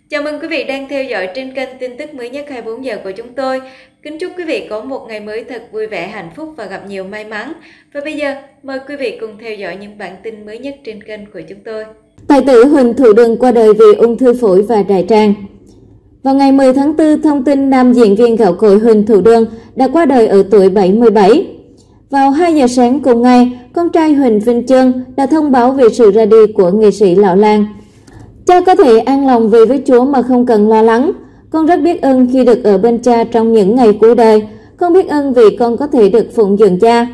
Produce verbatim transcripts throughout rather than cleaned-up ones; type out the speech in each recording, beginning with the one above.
Chào mừng quý vị đang theo dõi trên kênh tin tức mới nhất hai mươi bốn giờ của chúng tôi. Kính chúc quý vị có một ngày mới thật vui vẻ, hạnh phúc và gặp nhiều may mắn. Và bây giờ, mời quý vị cùng theo dõi những bản tin mới nhất trên kênh của chúng tôi. Tài tử Huỳnh Thụ Đương qua đời vì ung thư phổi và đại tràng. Vào ngày mười tháng tư, thông tin nam diễn viên gạo cội Huỳnh Thụ Đương đã qua đời ở tuổi bảy mươi bảy. Vào hai giờ sáng cùng ngày, con trai Huỳnh Vinh Chương đã thông báo về sự ra đi của nghệ sĩ lão làng. Cha có thể an lòng về với Chúa mà không cần lo lắng. Con rất biết ơn khi được ở bên cha trong những ngày cuối đời. Con biết ơn vì con có thể được phụng dưỡng cha.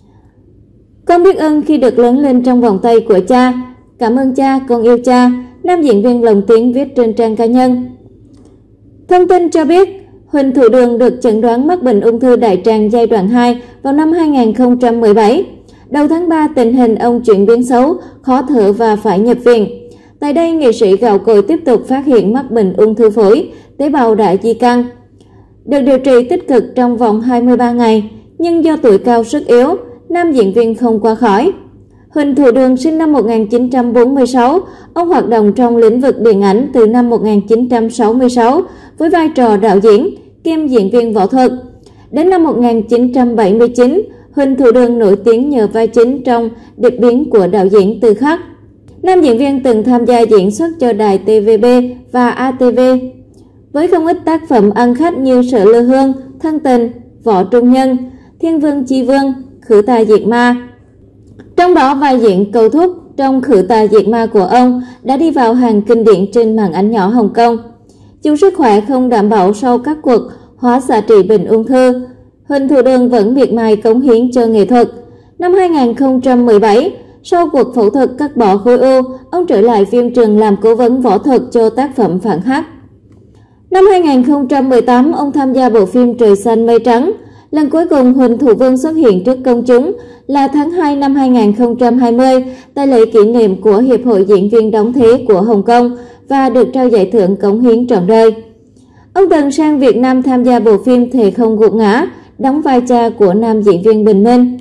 Con biết ơn khi được lớn lên trong vòng tay của cha. Cảm ơn cha, con yêu cha, nam diễn viên lồng tiếng viết trên trang cá nhân. Thông tin cho biết, Huỳnh Thụ Đương được chẩn đoán mắc bệnh ung thư đại tràng giai đoạn hai vào năm hai nghìn không trăm mười bảy. Đầu tháng ba, tình hình ông chuyển biến xấu, khó thở và phải nhập viện. Tại đây, nghệ sĩ gạo cội tiếp tục phát hiện mắc bệnh ung thư phổi, tế bào đại di căn. Được điều trị tích cực trong vòng hai mươi ba ngày, nhưng do tuổi cao sức yếu, nam diễn viên không qua khỏi. Huỳnh Thụ Đương sinh năm một nghìn chín trăm bốn mươi sáu, ông hoạt động trong lĩnh vực điện ảnh từ năm một nghìn chín trăm sáu mươi sáu với vai trò đạo diễn, kiêm diễn viên võ thuật. Đến năm một nghìn chín trăm bảy mươi chín, Huỳnh Thụ Đương nổi tiếng nhờ vai chính trong Điệp biến của đạo diễn Từ Khắc. Nam diễn viên từng tham gia diễn xuất cho đài tê vê bê và a tê vê, với không ít tác phẩm ăn khách như Sợ Lư Hương, Thân Tình, Võ Trung Nhân, Thiên Vương Chi Vương, Khử Tà Diệt Ma. Trong đó, vai diễn Cầu Thúc trong Khử Tà Diệt Ma của ông đã đi vào hàng kinh điển trên màn ảnh nhỏ Hồng Kông. Dù sức khỏe không đảm bảo sau các cuộc hóa xạ trị bệnh ung thư, Huỳnh Thụ Đương vẫn miệt mài cống hiến cho nghệ thuật. Năm hai nghìn không trăm mười bảy, sau cuộc phẫu thuật cắt bỏ khối u, ông trở lại phim trường làm cố vấn võ thuật cho tác phẩm Phản Hắc. Năm hai nghìn không trăm mười tám, ông tham gia bộ phim Trời Xanh Mây Trắng. Lần cuối cùng Huỳnh Thụ Đương xuất hiện trước công chúng là tháng hai năm hai nghìn không trăm hai mươi tại lễ kỷ niệm của Hiệp hội Diễn viên đóng thế của Hồng Kông và được trao giải thưởng cống hiến trọn đời. Ông từng sang Việt Nam tham gia bộ phim Thề Không Gục Ngã, đóng vai cha của nam diễn viên Bình Minh.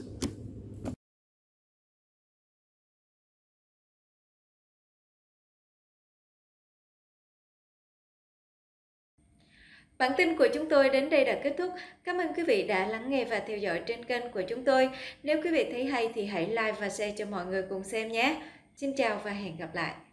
Bản tin của chúng tôi đến đây đã kết thúc. Cảm ơn quý vị đã lắng nghe và theo dõi trên kênh của chúng tôi. Nếu quý vị thấy hay thì hãy like và share cho mọi người cùng xem nhé. Xin chào và hẹn gặp lại.